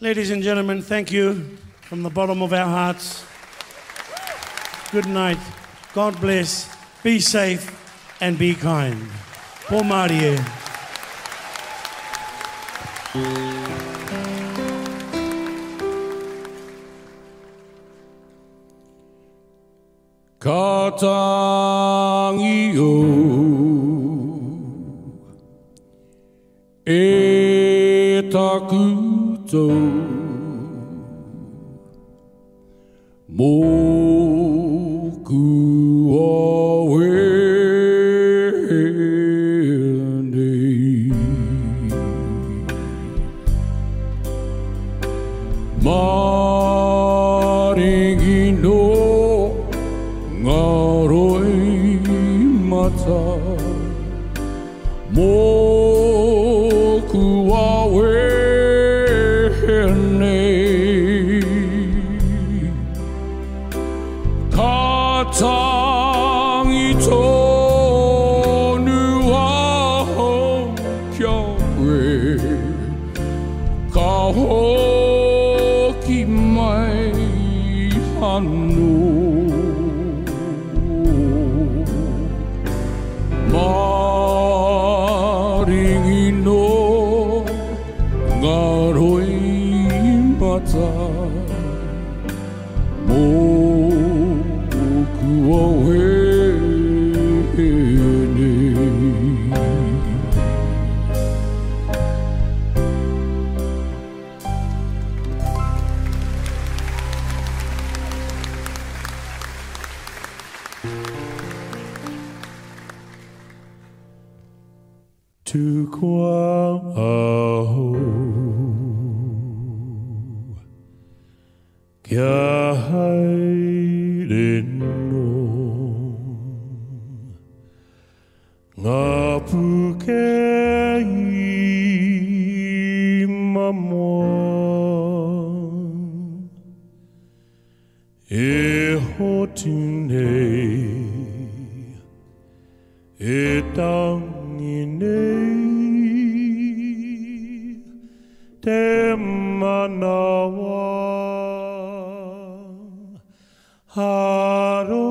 Ladies and gentlemen, thank you from the bottom of our hearts. Good night. God bless. Be safe and be kind. Paul Marie. Katangiyo etakuto moku awene maringi no ngaroi mata moku awene katangi tonu aho kia koe ka hoki mai hanu maringi no ngaroi mata moku awene Tu kwa aho kia haere no ngā puke i mamoa e hotu nei e tangi nei te manawa haro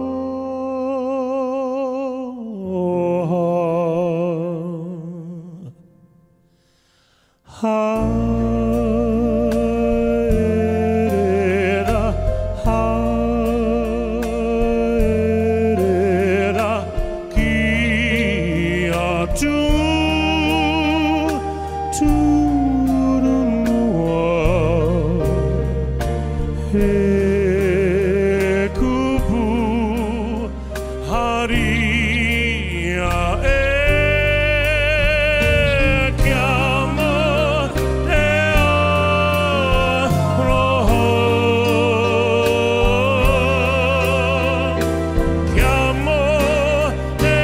haerera haerera ki atu turunua he kupu haria e kia mo te aroha kia mo te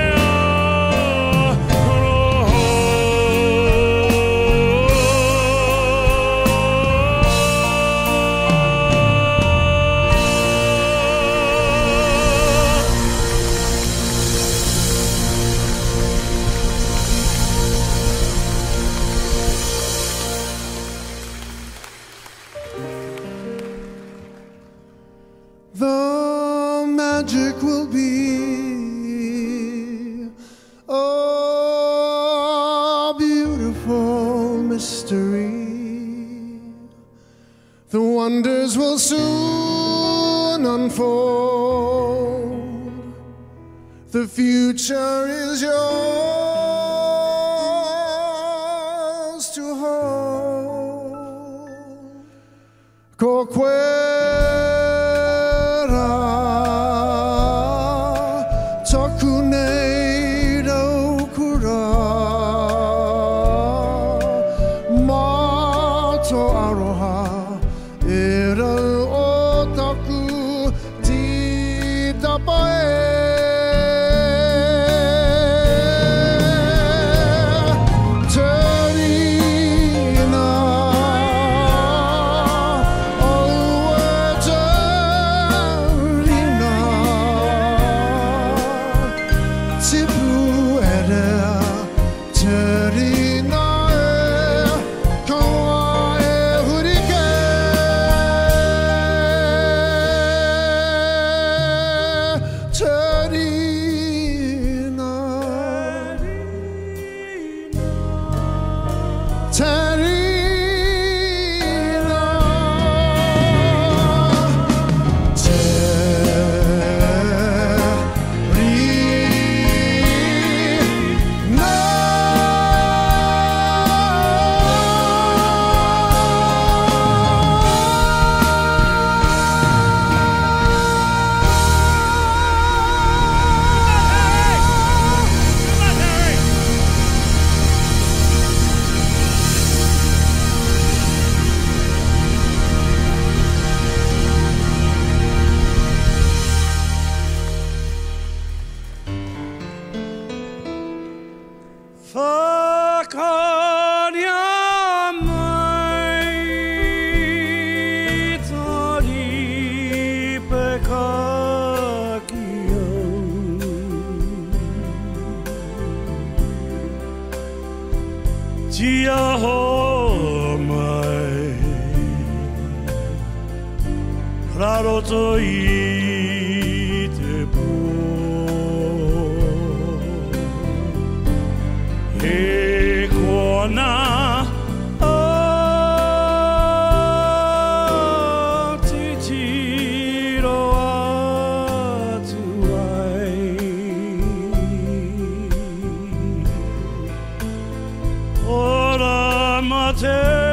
The magic will be a beautiful mystery. The wonders will soon unfold. The future is yours to hold. Turning raro to i te pō. He kona a titiro atu ai. Ora mate